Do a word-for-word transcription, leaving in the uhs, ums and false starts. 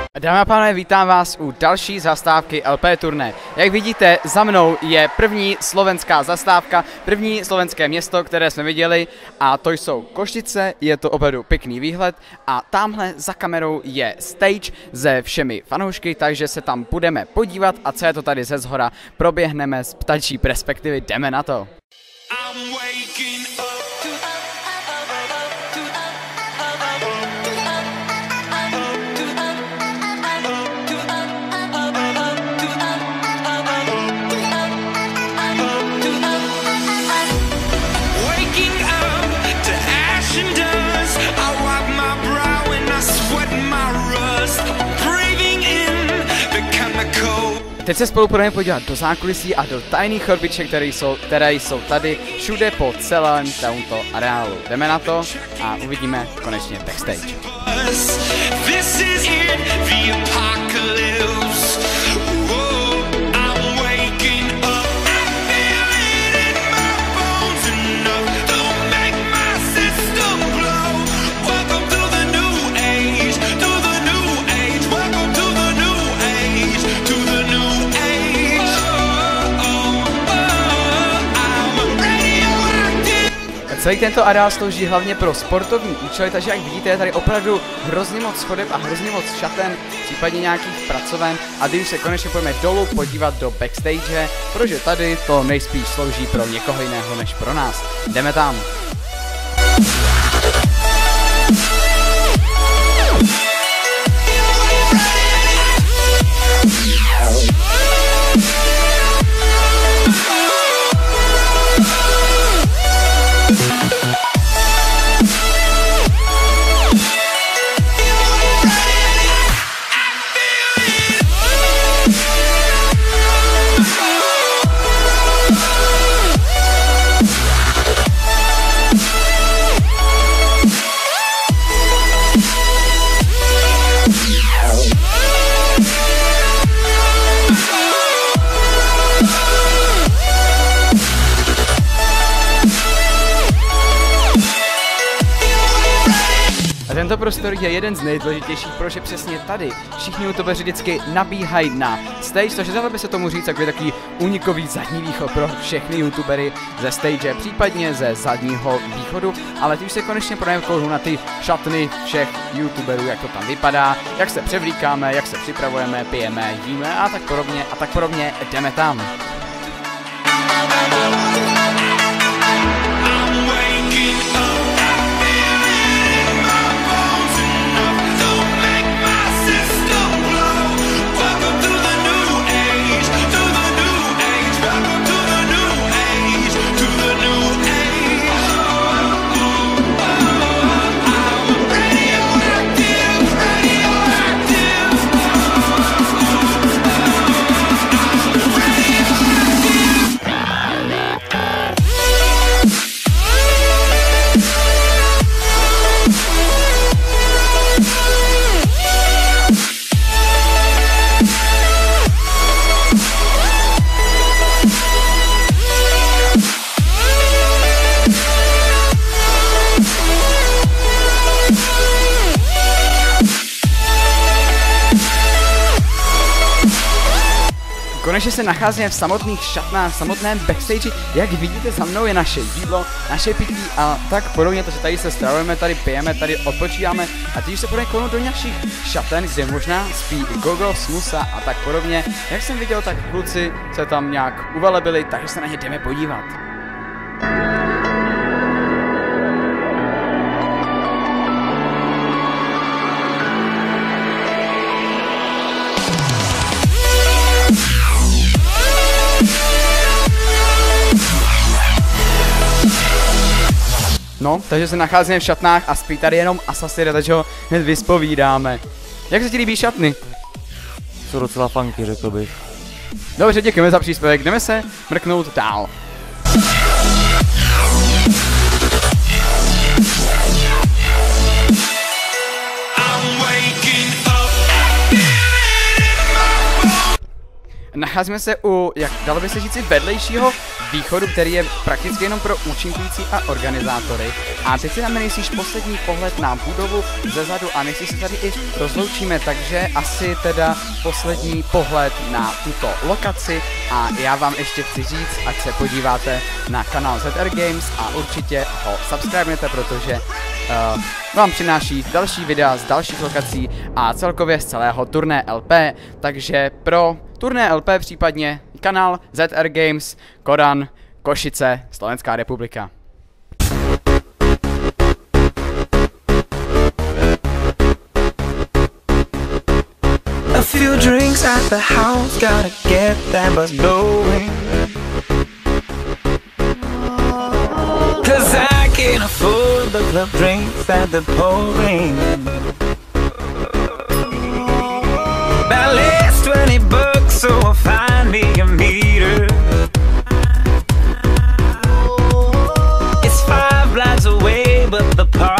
Dámy a pánové, vítám vás u další zastávky L P turné. Jak vidíte, za mnou je první slovenská zastávka, první slovenské město, které jsme viděli, a to jsou Košice, je to opravdu pěkný výhled a tamhle za kamerou je stage se všemi fanoušky, takže se tam budeme podívat a co je to tady ze zhora proběhneme z ptačí perspektivy, jdeme na to. Teď se spolu budeme podívat do zákulisí a do tajných chodbiček, které jsou, které jsou tady všude po celém tomto areálu. Jdeme na to a uvidíme konečně backstage. Celý tento areál slouží hlavně pro sportovní účely, takže jak vidíte, je tady opravdu hrozně moc schodeb a hrozně moc šaten, případně nějakých pracoven, a když se konečně půjdeme dolů podívat do backstage, protože tady to nejspíš slouží pro někoho jiného než pro nás. Jdeme tam. Tento prostor je jeden z nejdůležitějších, protože přesně tady všichni youtubeři vždycky nabíhají na stage, takže dalo by se tomu říct takový takový únikový zadní východ pro všechny youtubery ze stage, případně ze zadního východu, ale tím se konečně podíváme na ty šatny všech youtuberů, jak to tam vypadá, jak se převlíkáme, jak se připravujeme, pijeme, jíme a tak podobně a tak podobně, jdeme tam. Konečně se nacházíme v samotných šatnách, v samotném backstage. Jak vidíte, za mnou je naše jídlo, naše pití a tak podobně, takže tady se stravujeme, tady pijeme, tady odpočíváme a teď se půjdeme kouknout do našich šaten, kde možná spí Gogo, Smusa a tak podobně. Jak jsem viděl, tak kluci se tam nějak uvelebili, takže se na ně jdeme podívat. No, takže se nacházíme v šatnách a spí tady jenom Asasira, takže ho hned vyspovídáme. Jak se ti líbí šatny? Jsou docela funky, řekl bych. Dobře, děkujeme za příspěvek, jdeme se mrknout dál. nacházíme se u, jak dalo by se říci, vedlejšího východu, který je prakticky jenom pro účinkující a organizátory. A teď si dáme nejspíš poslední pohled na budovu zezadu a než se tady i rozloučíme, takže asi teda poslední pohled na tuto lokaci a já vám ještě chci říct, ať se podíváte na kanál Z R Games a určitě ho subscribujete, protože uh, vám přináší další videa z dalších lokací a celkově z celého turné L P, takže pro turné L P případně kanál Z R Games, Kodan, Košice, Slovenská republika. A few drinks at the house, gotta get that buzz going. Cause I can't afford the club drinks that they're pouring. At least twenty bucks, so I'll find me a meter. It's five blocks away, but the party